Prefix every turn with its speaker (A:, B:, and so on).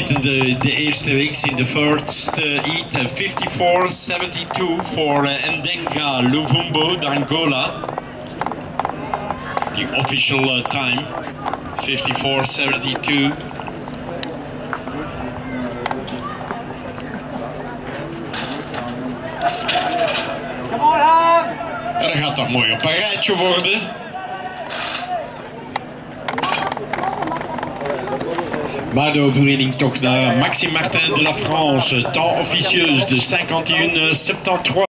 A: zitten de eerste weeks in de first heat 54-72 voor Ndenga Luvumbo d'Angola. The official time 54-72. En dat gaat toch mooi op een rijtje worden. Maar de overwinning toch naar Maxime Martin de la France, temps officieuse de 51-73.